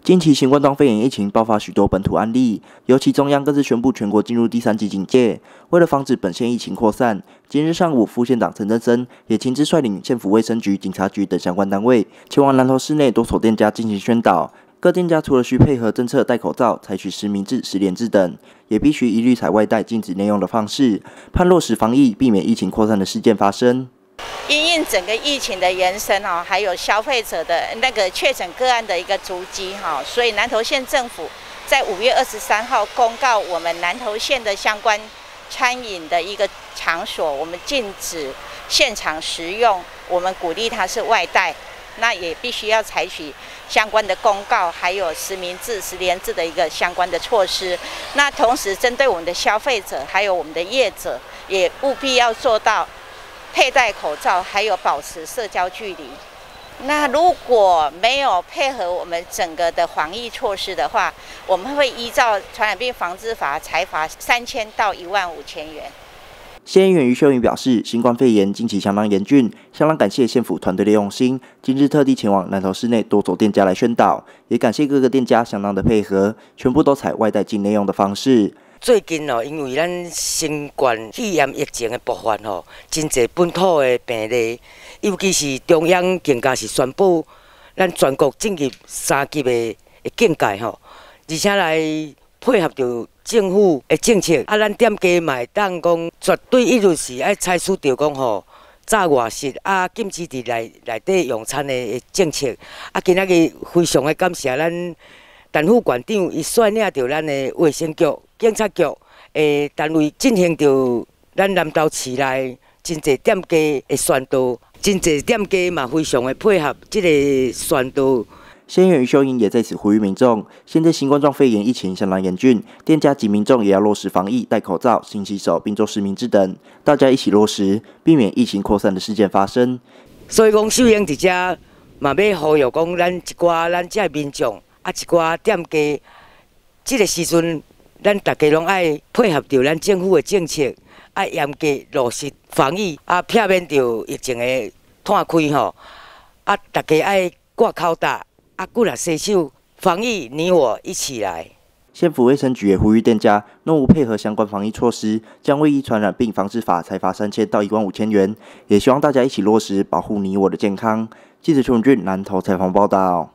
近期新冠状肺炎疫情爆发许多本土案例，尤其中央更是宣布全国进入第3级警戒。为了防止本县疫情扩散，今日上午副县长陈振声也亲自率领县府卫生局、警察局等相关单位，前往南投市内多所店家进行宣导。各店家除了需配合政策戴口罩、采取实名制、实联制等，也必须一律采外带、禁止内用的方式，盼落实防疫，避免疫情扩散的事件发生。 因应整个疫情的延伸还有消费者的那个确诊个案的一个足迹所以南投县政府在5月23号公告，我们南投县的相关餐饮的一个场所，我们禁止现场食用，我们鼓励它是外带，那也必须要采取相关的公告，还有实名制、实联制的一个相关的措施。那同时针对我们的消费者，还有我们的业者，也务必要做到佩戴口罩，还有保持社交距离。那如果没有配合我们整个的防疫措施的话，我们会依照传染病防治法裁罚3000到15000元。 县议员于秀莹表示，新冠肺炎近期相当严峻，相当感谢县府团队的用心，今日特地前往南投市内多所店家来宣导，也感谢各个店家相当的配合，全部都采外带进内用的方式。 最近因为咱新冠肺炎疫情的爆发真侪本土的病例，尤其是中央更加是宣布咱全国进入3级的警戒而且来配合着政府的政策，咱店家嘛会当讲绝对一律是爱采取着讲早外食禁止伫内底用餐的政策。今仔日非常的感谢咱陈副馆长，伊率领着咱的卫生局、警察局的单位进行着咱南投市内真侪店家的宣导，真侪店家嘛非常的配合这个宣导。 县议员于秀英也在此呼吁民众，现在新冠状肺炎疫情相当严峻，店家及民众也要落实防疫，戴口罩、勤洗手，并做实名制等，大家一起落实，避免疫情扩散的事件发生。 所以讲，秀英伫遮嘛要呼吁讲，咱这民众一寡店家，这个时阵，咱大家拢爱配合着咱政府的政策，爱严格落实防疫，避免着疫情的摊开大家爱挂口罩。过来洗手，防疫你我一起来。 县府卫生局也呼吁店家，若无配合相关防疫措施，将会依传染病防治法裁罚3000到15000元。也希望大家一起落实，保护你我的健康。记者邱文俊南投采访报道。